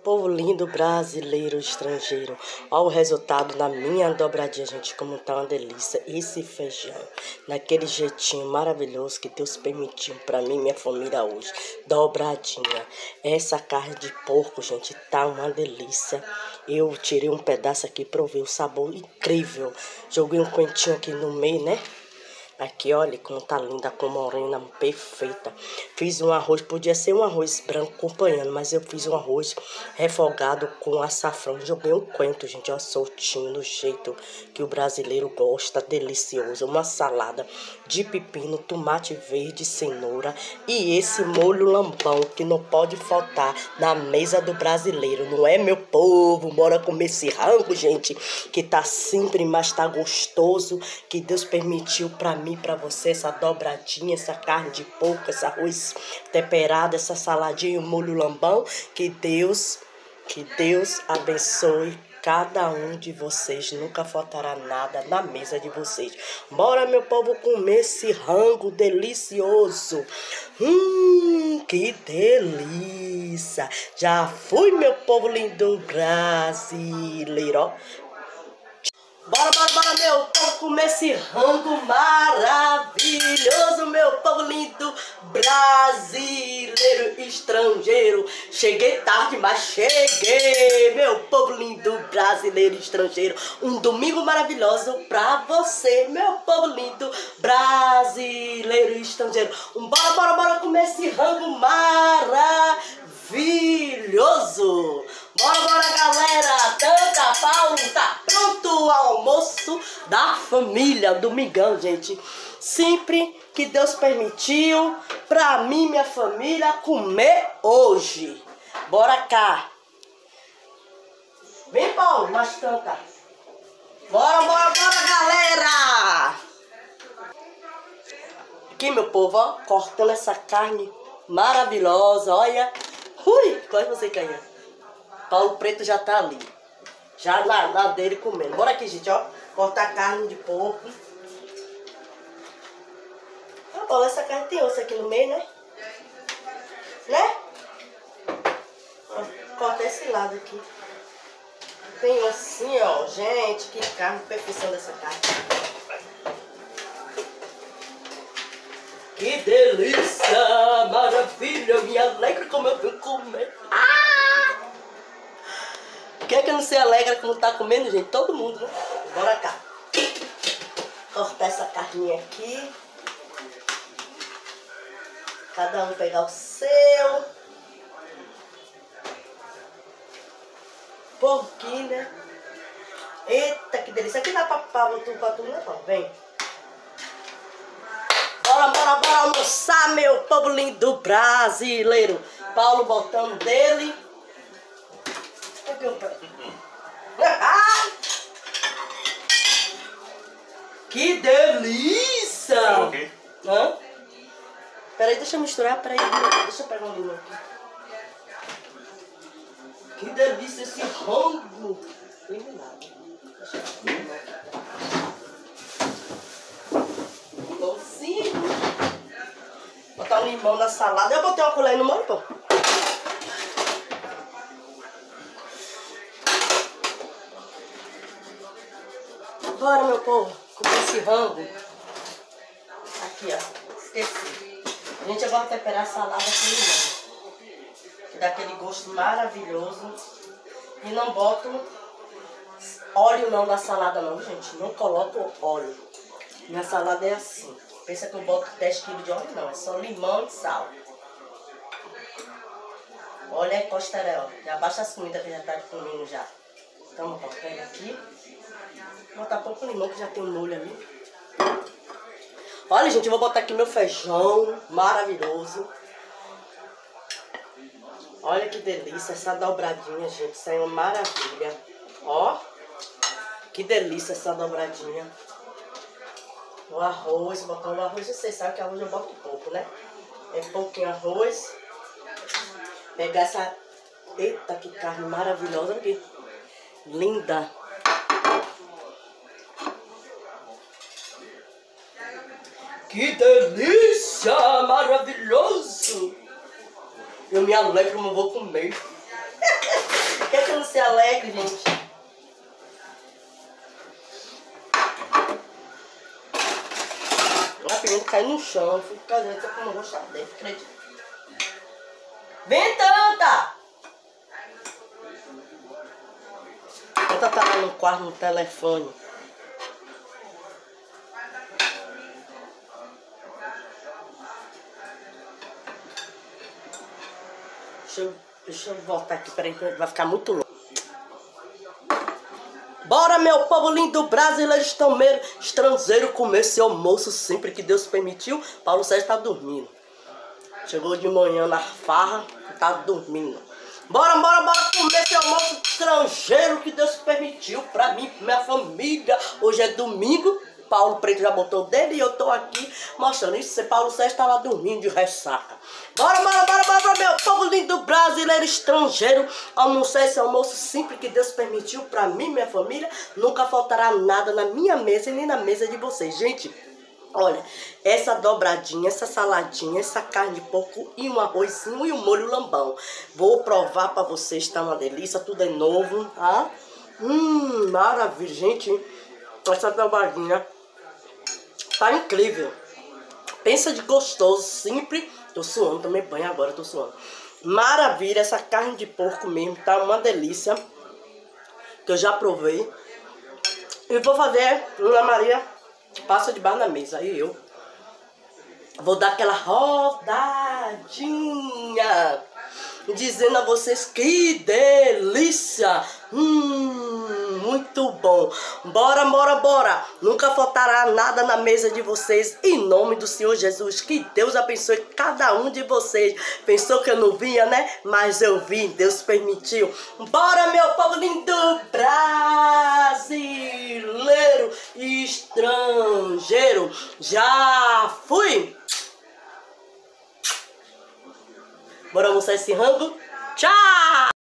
Povo lindo brasileiro, estrangeiro, olha o resultado na minha dobradinha, gente, como tá uma delícia. Esse feijão, naquele jeitinho maravilhoso que Deus permitiu pra mim e minha família hoje. Dobradinha. Essa carne de porco, gente, tá uma delícia. Eu tirei um pedaço aqui, provei o sabor incrível. Joguei um coentinho aqui no meio, né? Aqui, olha como tá linda, com morena, perfeita. Fiz um arroz, podia ser um arroz branco acompanhando, mas eu fiz um arroz refogado com açafrão. Joguei um coentro, gente, ó, soltinho, do jeito que o brasileiro gosta, delicioso. Uma salada de pepino, tomate verde, cenoura e esse molho lambão que não pode faltar na mesa do brasileiro, não é, meu povo? Bora comer esse rango, gente, que tá sempre, mas tá gostoso, que Deus permitiu pra mim, pra você, essa dobradinha, essa carne de porco, esse arroz temperado, essa saladinha, o molho lambão. Que Deus abençoe cada um de vocês, nunca faltará nada na mesa de vocês. Bora, meu povo, comer esse rango delicioso. Que delícia! Já fui, meu povo lindo brasileiro, ó. Bora, meu povo, comer esse rango maravilhoso, meu povo lindo, brasileiro, estrangeiro. Cheguei tarde, mas cheguei, meu povo lindo, brasileiro, estrangeiro. Um domingo maravilhoso pra você, meu povo lindo, brasileiro, estrangeiro. Bora comer esse rango maravilhoso. Bora, galera, Tanta Paulo, tá pronto o almoço da família, domingão, gente. Sempre que Deus permitiu pra mim e minha família comer hoje. Bora cá. Vem, Paulo, mais Tanta. Bora, galera. Aqui, meu povo, ó, cortando essa carne maravilhosa, olha. Quase você ganha. Paulo Preto já tá ali. Já na dele comendo. Bora aqui, gente, ó. Cortar carne de porco. Ah, Paulo, essa carne tem osso aqui no meio, né? Né? Ó, corta esse lado aqui. Tem ossinho, ó. Gente, que carne, perfeição dessa carne. Que delícia, maravilha, me alegra como eu vim comer. Quem é que não se alegra quando tá comendo, gente? Todo mundo, né? Bora cá. Cortar essa carninha aqui. Cada um pegar o seu. Porquinho, né? Eita, que delícia. Aqui dá pra tu, não, vem. Bora almoçar, meu povo lindo brasileiro. Paulo botando dele. Que delícia! Okay. Hã? Peraí, deixa eu misturar, peraí. Deixa eu pegar um limão aqui. Que delícia esse rango! Eliminado. Deixa eu limãozinho. Botar um limão na salada. Eu botei uma colher no molho, pô. Bora, meu povo, comer esse rango. Aqui, ó, esqueci. Gente, eu vou temperar a salada com limão, que dá aquele gosto maravilhoso. E não boto óleo não na salada não, gente. Não coloco óleo. Minha salada é assim. Pensa que eu boto 10 kg de óleo, não. É só limão e sal. Olha aí, costarel. Já baixa as comidas que já tá comendo já. Então, ó, pega aqui. Vou botar pouco limão que já tem um molho ali. Olha, gente, eu vou botar aqui meu feijão maravilhoso. Olha que delícia essa dobradinha, gente. Isso aí é uma maravilha. Ó, que delícia essa dobradinha. O arroz, botar o arroz. Vocês sabem que arroz eu boto pouco, né? É pouquinho arroz. Pegar essa... Eita, que carne maravilhosa aqui. Linda. Que delícia! Maravilhoso! Eu me alegro como eu vou comer. ser alegre, gente. A pimenta caiu no chão. Eu fui ficar dentro porque eu não gostava dele, acredito. Vem, Tanta! Tanta tá lá no quarto, no telefone. Deixa eu voltar aqui, peraí, que vai ficar muito longo. Bora, meu povo lindo, brasileiro, estrangeiro, comer esse almoço sempre que Deus permitiu. Paulo Sérgio tá dormindo. Chegou de manhã na farra, tá dormindo. Bora comer esse almoço estrangeiro que Deus permitiu pra mim, pra minha família. Hoje é domingo. Paulo Preto já botou o dedo e eu tô aqui mostrando isso. Paulo Sérgio tá lá dormindo de ressaca. Bora, meu povo lindo, brasileiro, estrangeiro. Almoçar esse almoço simples que Deus permitiu pra mim, minha família. Nunca faltará nada na minha mesa e nem na mesa de vocês. Gente, olha, essa dobradinha, essa saladinha, essa carne de porco e um arrozinho e um molho lambão. Vou provar pra vocês, tá uma delícia, tudo é novo, tá? Maravilha, gente. Essa dobradinha tá incrível. Pensa de gostoso, simples. Tô suando, tomei banho agora, tô suando. Maravilha, essa carne de porco mesmo, tá uma delícia. Que eu já provei. E vou fazer, Ana Maria passa debaixo da mesa. Aí eu vou dar aquela rodadinha, dizendo a vocês que delícia. Muito bom. Bora. Nunca faltará nada na mesa de vocês. Em nome do Senhor Jesus. Que Deus abençoe cada um de vocês. Pensou que eu não vinha, né? Mas eu vim. Deus permitiu. Bora, meu povo lindo, brasileiro e estrangeiro. Já fui. Bora almoçar esse rango? Tchau!